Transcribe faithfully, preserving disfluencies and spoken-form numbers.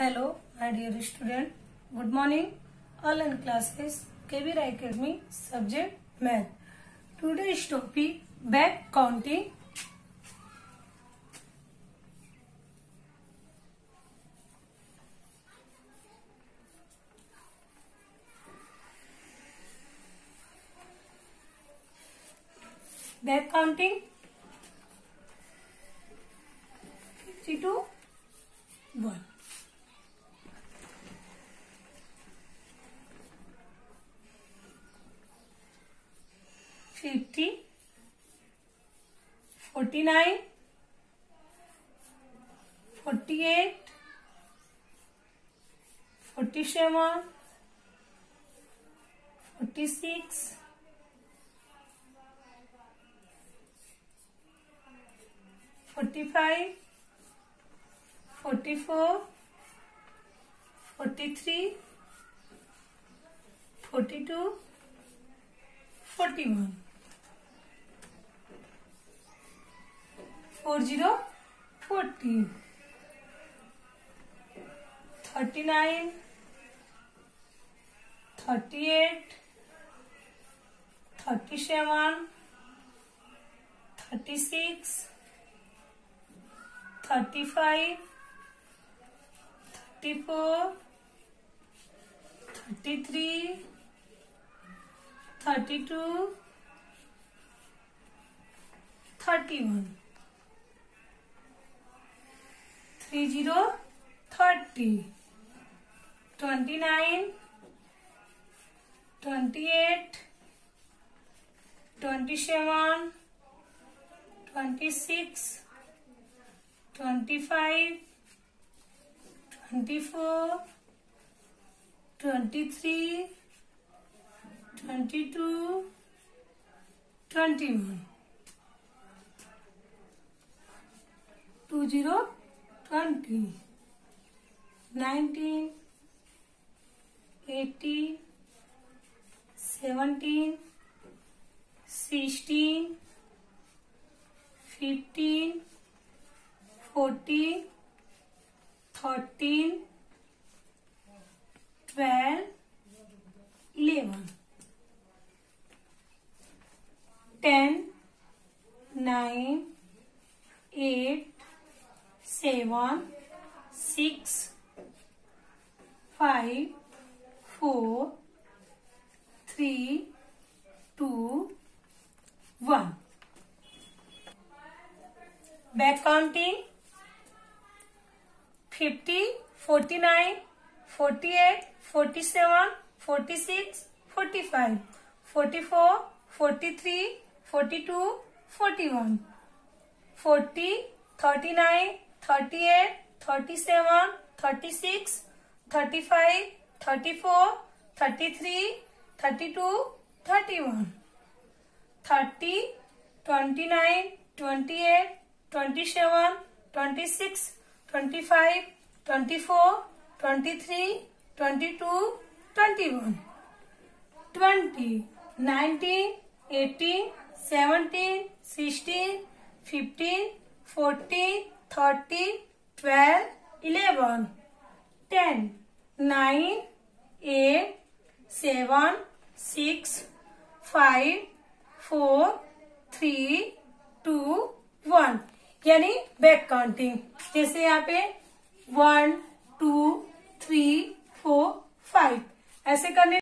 Hello, my dear student. Good morning. All in classes. K V R Academy. Subject Math. Today's topic back counting. Back counting. fifty to one. Fifty, forty-nine, forty-eight, forty-seven, forty-six, forty-five, forty-four, forty-three, forty-two, forty-one. Four zero forty. Thirty-nine, thirty-eight, thirty-seven, thirty-six, thirty-five, thirty-four, thirty-three, thirty-two, thirty-one. Three zero thirty. Twenty-nine, twenty-eight, twenty-seven, twenty-six, twenty-five, twenty-four, twenty-three, twenty-two, twenty-one. Two zero twenty. Nineteen, eighteen, seventeen, sixteen, fifteen, fourteen, thirteen, twelve, eleven. Ten, nine, eight, seven, six, five, four, three, two, one. Back counting. Fifty, forty-nine, forty-eight, forty-seven, forty-six, forty-five, forty-four, forty-three, forty-two, forty-one, forty, thirty-nine, thirty-eight, thirty-seven, thirty-six, thirty-five, thirty-four, thirty-three, thirty-two, thirty-one, thirty, twenty-nine, twenty-eight, twenty-seven, twenty-six, twenty-five, twenty-four, twenty-three, twenty-two, twenty-one, twenty, nineteen, eighteen, seventeen, sixteen, fifteen, fourteen, thirteen, twelve, eleven, ten, nine, eight, seven, six, five, four, three, two, one. यानी back counting. जैसे यहाँ पे one, two, three, four, five ऐसे करने